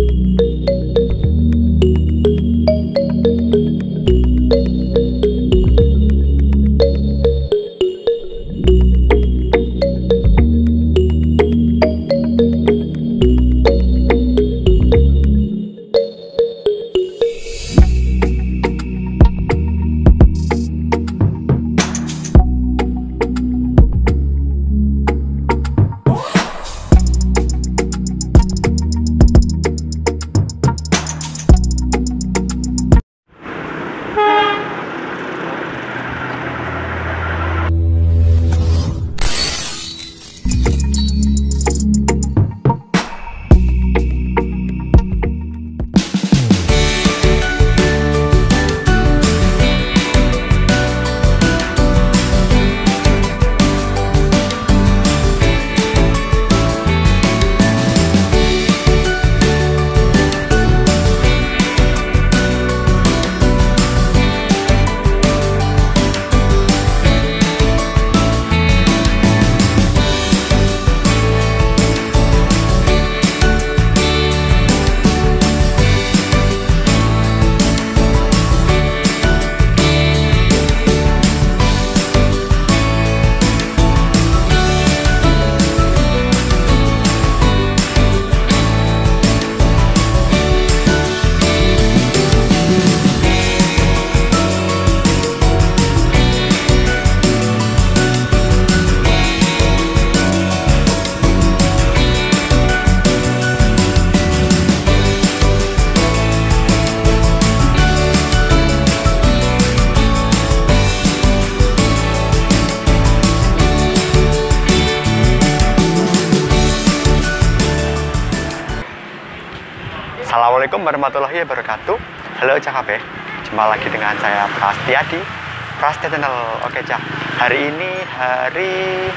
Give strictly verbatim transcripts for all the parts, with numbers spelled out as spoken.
Assalamualaikum warahmatullahi wabarakatuh. Halo Cak K B, jumpa lagi dengan saya Prasetya di Prasetya Channel. Oke Cak, hari ini hari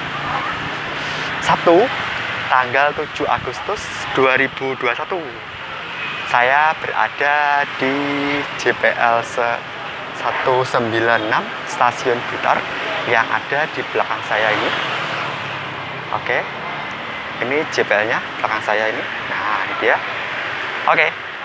Sabtu tanggal tujuh Agustus dua ribu dua puluh satu. Saya berada di J P L seratus sembilan puluh enam Stasiun Blitar yang ada di belakang saya ini. Oke, ini J P L-nya belakang saya ini. Nah, ini dia. Oke,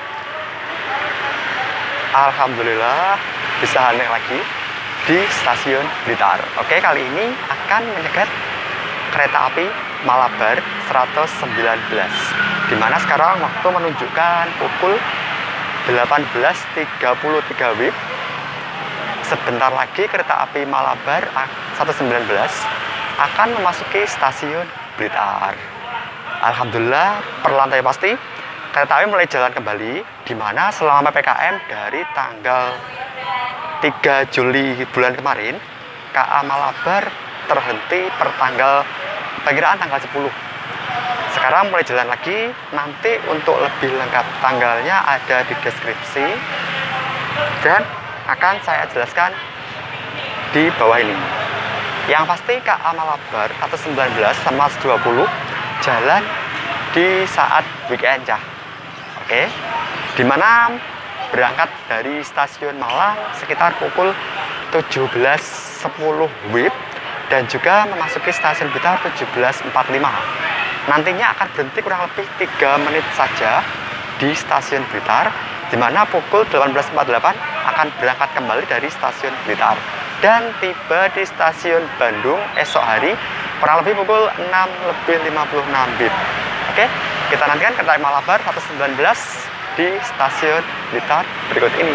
alhamdulillah bisa naik lagi di Stasiun Blitar. Oke, kali ini akan menyegat kereta api Malabar seratus sembilan belas, dimana sekarang waktu menunjukkan pukul delapan belas tiga puluh tiga W I B. Sebentar lagi kereta api Malabar seratus sembilan belas akan memasuki Stasiun Blitar. Alhamdulillah, perlantai pasti kereta api mulai jalan kembali, di mana selama P P K M dari tanggal tiga Juli bulan kemarin, K A Malabar terhenti per tanggal perkiraan tanggal sepuluh. Sekarang mulai jalan lagi. Nanti untuk lebih lengkap tanggalnya ada di deskripsi dan akan saya jelaskan di bawah ini. Yang pasti K A Malabar seratus sembilan belas sama seratus dua puluh jalan di saat weekend Cah. Oke, dimana berangkat dari stasiun Malang sekitar pukul tujuh belas sepuluh W I B dan juga memasuki stasiun Blitar tujuh belas empat puluh lima. Nantinya akan berhenti kurang lebih tiga menit saja di stasiun Blitar, dimana pukul delapan belas empat puluh delapan akan berangkat kembali dari stasiun Blitar dan tiba di stasiun Bandung esok hari kurang lebih pukul enam lebih lima puluh enam W I B. Oke, kita nantikan kereta Malabar seratus sembilan belas di Stasiun Blitar berikut ini.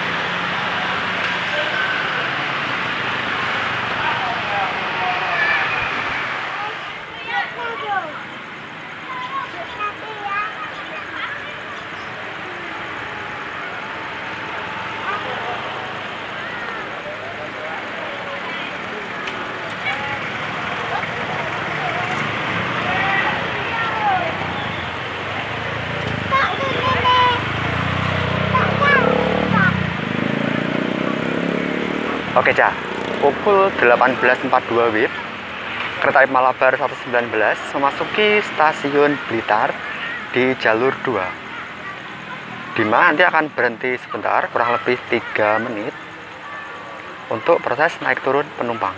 Oke Cah, pukul delapan belas empat puluh dua W I B, kereta api Malabar seratus sembilan belas memasuki Stasiun Blitar di jalur dua, dimana nanti akan berhenti sebentar kurang lebih tiga menit untuk proses naik turun penumpang.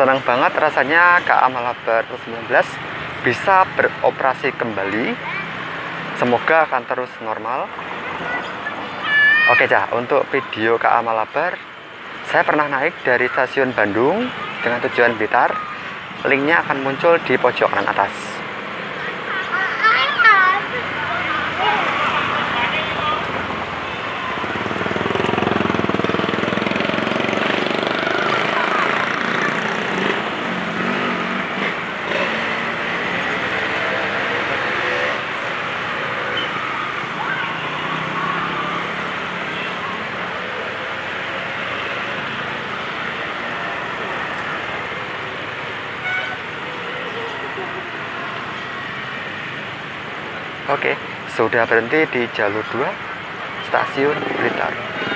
Senang banget rasanya K A Malabar sembilan belas bisa beroperasi kembali. Semoga akan terus normal. Oke Cah, untuk video K A Malabar, saya pernah naik dari stasiun Bandung dengan tujuan Blitar. Linknya akan muncul di pojok kanan atas. Oke, sudah berhenti di jalur dua, stasiun Blitar.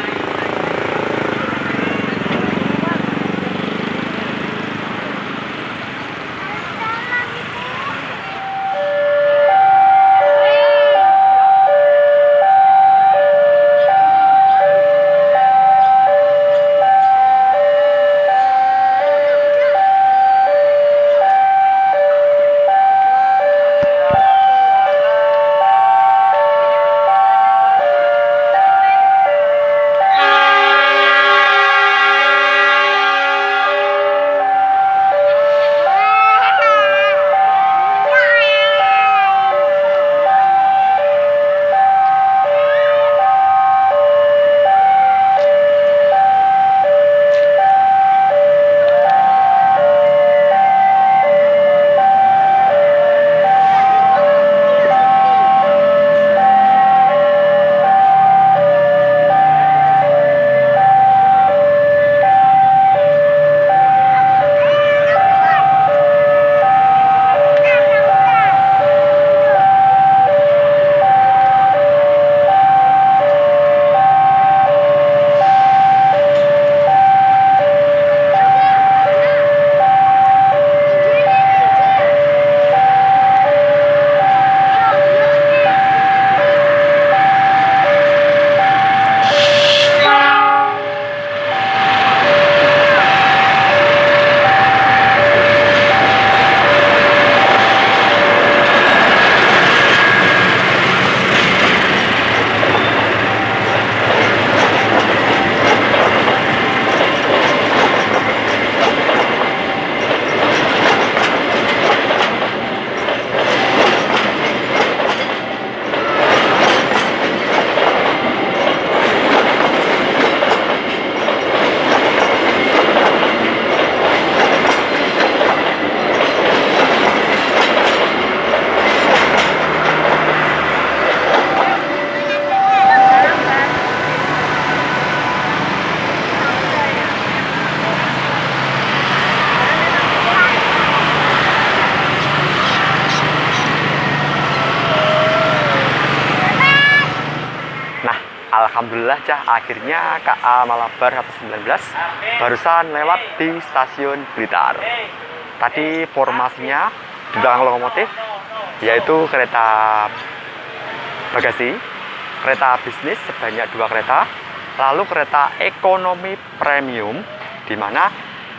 Alhamdulillah Cah, akhirnya K A Malabar seratus sembilan belas barusan lewat di stasiun Blitar. Tadi formasinya di belakang lokomotif yaitu kereta bagasi, kereta bisnis sebanyak dua kereta, lalu kereta ekonomi premium di mana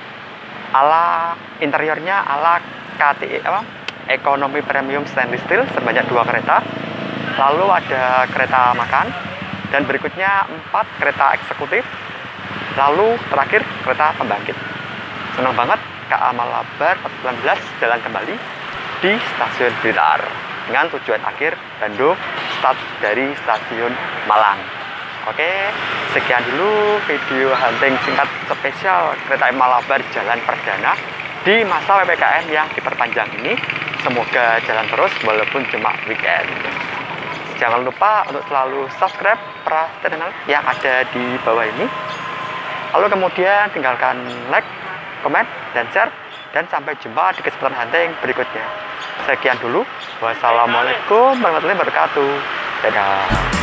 ala interiornya ala K T E apa? Ekonomi premium stainless steel sebanyak dua kereta, lalu ada kereta makan, dan berikutnya empat kereta eksekutif, lalu terakhir kereta pembangkit. Senang banget K A Malabar sembilan belas jalan kembali di stasiun Blitar dengan tujuan akhir Bandung, start dari stasiun Malang. Oke, sekian dulu video hunting singkat spesial kereta Malabar jalan perdana di masa P P K M yang diperpanjang ini. Semoga jalan terus walaupun cuma weekend. Jangan lupa untuk selalu subscribe Pras channel yang ada di bawah ini. Lalu kemudian tinggalkan like, komen, dan share. Dan sampai jumpa di kesempatan hunting berikutnya. Sekian dulu. Wassalamualaikum warahmatullahi wabarakatuh. Dadah.